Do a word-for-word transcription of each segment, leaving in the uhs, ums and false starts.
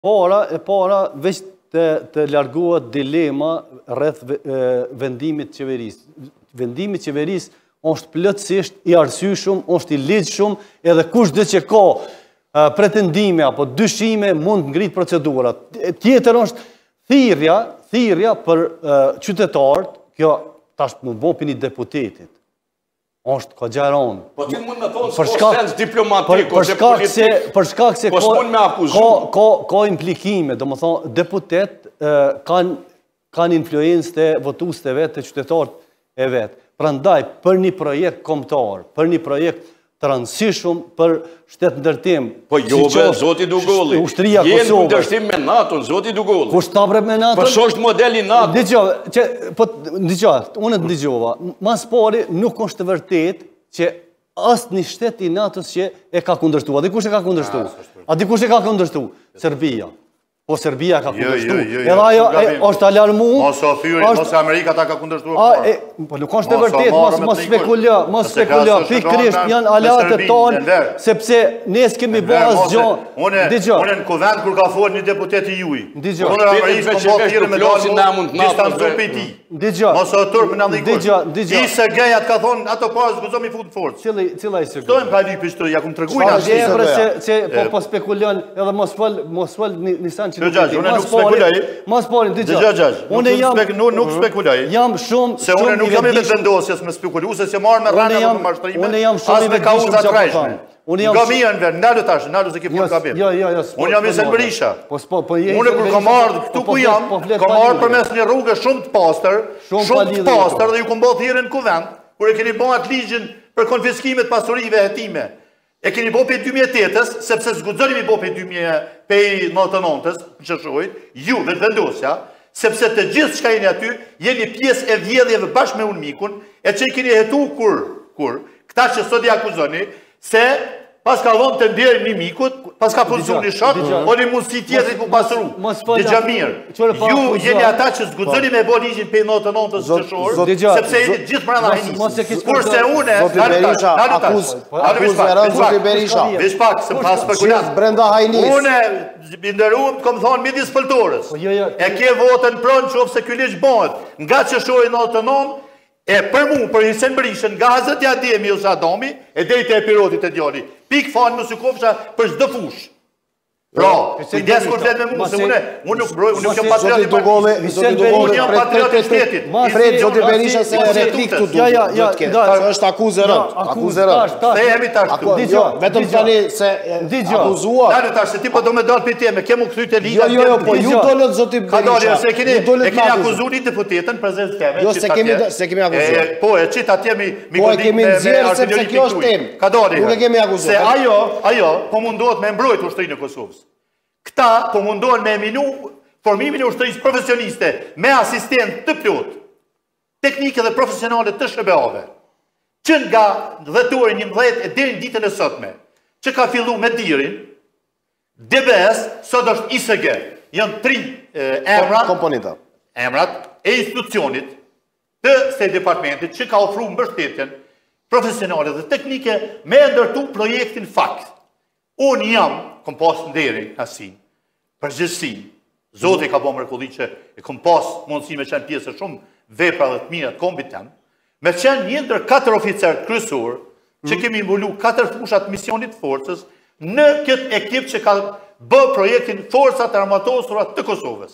Para, e para, veç të, të largohet dilema rreth vendimit qeverisë. Vendimi qeverisë është plotësisht i arsyeshëm, është i ligjshëm, edhe kushdo që ka pretendime apo dyshime mund të ngrit procedurat. Tjetër është thirrja, thirrja për qytetarët, kjo tash më bën për një deputetit. Është ka gjaron. Po ti mund me thonë s'ko sens diplomatik ose politik. Për shkak se po s'mund me akuzu. Ka ka implikime, domethënë deputet kanë kanë influencë të votuesve të vet, të qytetarët e vet. Prandaj për një projekt kombëtar, për një projekt të rëndësishëm për shtetëndërtim. Po jo be, zoti Dugolli. Ushtria Kosovës. Jenë kundërshtim me NATO-n, zoti Dugolli. Kush ta bre me NATO-n? Po s'është modeli NATO. Dgjoj, që po dgjoj, unë të dëgjova. Mas pari nuk është të vërtet që asnjë shtet i NATO-s që e ka kundërshtuar. A di kush e ka kundërshtuar? A di kush e ka kundërshtuar? Serbia. Po Serbia ka kundërshtuar. Edhe ajo është alarmuar. Mos o fyri, mos Amerika ta ka kundërshtuar. Po nuk është e vërtet, mos mos spekulo, mosspekulo. Pikërisht janë aleatët tonë, sepse ne s'kemi bërë asgjë. Unë unë në kuvend kur ka folur një deputet i juaj. Dgjoj. Unë Amerikë po thirrë me flosin na mund të distancu pe ti. Dgjoj. Mos o turp në ndonjë. Dgjoj, dgjoj. I se gejat ka thonë ato pas guxon mi fut në forcë. Cili cila i sigurt? Stojmë ka lypi shto, ja kum treguar na se se se po po spekulon edhe mos fol mos fol Nisan që Gjax, unë nuk spekuloj. Mos pari, dgjoj. Unë jam nuk spekuloj. Jam shumë se unë nuk jam i vendosjes me spekulusë se marr me rrana apo me mashtrime. Unë jam shumë i vendosur. Unë jam gabian ver, ndalu tash, ndalu se ke fol gabim. Jo, jo, jo. Unë jam i Selberisha. Po po po je. Unë kur kam marrë këtu ku jam, kam marrë përmes një rrugë shumë të pastër, shumë të pastër dhe ju kam bërë thirrën në kuvend, kur e keni bërë atë ligjin për konfiskimet pasurive hetime. E keni bërë për dy mijë e tetës, sepse zguxoni mi bërë për dy mijë për nëntëdhjetë, që shohit, ju vendosja, sepse të gjithë çka jeni aty, jeni pjesë e vjedhjeve bashkë me unë mikun, e që i keni hetu kur, kur, këta që sot i akuzoni, se pas ka dhënë të nderë një mikut, pas ka puzu një shok, o një mundësi tjetërit për pasru. Dëgja mirë, ju jeni ata që zguxoni me bo ligjin për nëntëdhjetës të shorë, sepse jeni gjithë mërëna hajnisë. Kurse une, vesh pak, se më pas spekulat, une binderuam të kom thonë midis pëltorës, e ke votën pronë që ofë se kjo ligjë bëhet, nga që shori nëntëdhjetë, e për mu, për Hisen Berishën, nga Hazët Ademi ose Adami, e dejtë e pirotit e djali. Pik fanë më sukofësha për çdo fush. Pra, kujdes kur flet me mu, se une, unë nuk broj, unë nuk jam patriot i partijës. Unë jam patriot i shtetit. Fred, zoti Berisha se replik të duhet. Ja, ja, ja, është akuzë rënd. Akuzë rënd. Se jemi tash këtu. Vetëm tani se akuzua. Dale tash, se ti po do me dalë për teme, kemu këthyt e liga. Jo, jo, po ju dolët zoti Berisha. Ka dalë, se keni akuzuar një deputetën prezencë teme. Jo, se kemi akuzuar. Po, e qita atje mi Po, e kemi nxjerrë sepse kjo është temë. Ka dalë. Nuk e kemi akuzuar. Se ajo, ajo, po mundohet me mbrojt ushtrinë e Kosovës. Këta po mundohen me eminu formimin e ushtrisë profesioniste me asistent të plot, teknike dhe profesionale të S B A-ve, që nga dhjetori njëmbëdhjetë e deri në ditën e sotme, që ka fillu me dirin, D B S, sot është I S G, janë tri emra, komponenta, emrat e institucionit të State Departmentit që ka ofruar mbështetjen profesionale dhe teknike me ndërtu projektin fakt. Unë jam, kom pas në deri, asin, përgjithsi, Zoti ka po mrekulli që e kom pas mundësi me qenë pjesë shumë vepra dhe të mira të kombit tem, me qenë një ndër katër oficerët kryesor, që kemi mbulu katër fushat misionit forcës, në këtë ekip që ka bë projektin Forcat Armatosura të Kosovës.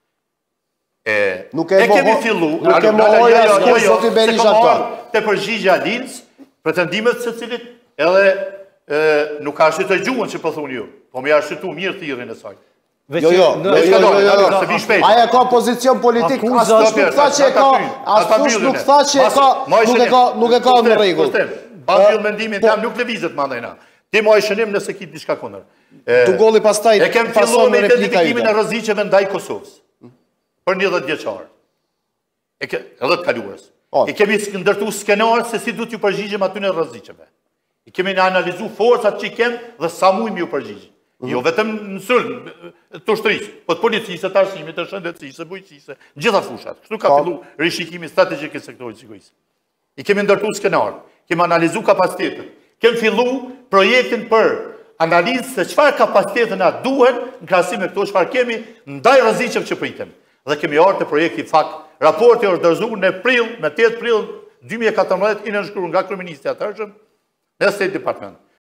E kemi fillu, nuk e mohoja s'ko Zoti Berisha ta. Të përgjigja Lins, pretendimet së cilit, edhe nuk ka shqytë të gjuhën që pëthunë ju, po me ja shqytu mirë thirrin e saj. Jo, jo, jo, jo, aja ka pozicion politik, askush nuk tha që e ka, askush nuk tha që e ka, nuk e ka në rregull. Pa mbyll mendimin tem, nuk lëvizet mandajna. Ti ma i shënim nëse ki diçka kundër. Dugolli pastaj e kem filluar me identifikimin e rreziqeve ndaj Kosovës. Për një dhjetë vjeçar. Edhe të kaluarës. E kemi ndërtu skenar se si du t'ju përgjigjim aty në rreziqeve. I kemi në analizu forcat që i kem dhe sa mujmë ju përgjigjim. Jo vetëm në sëllë të ushtrisë, po të policisë, të arsimit, të shëndetësisë, bujqisë, gjitha fushat. Kështu ka fillu rishikimi strategjik i sektorit sigurisë. I kemi ndërtu skenar, kemi analizu kapacitetet, kemi fillu projektin për analizë se çfarë kapacitete na duhen në krahasim me këto çfarë kemi ndaj rrezikeve që pritem. Dhe kemi ardhur te projekti fakt. Raporti është dorëzuar në prill, në tetë prill dy mijë e katërmbëdhjetë, i nënshkruar nga kryeministri i atërshëm në State Department.